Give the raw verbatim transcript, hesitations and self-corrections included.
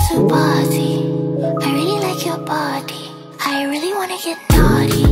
to party. I really like your body. I really wanna get naughty.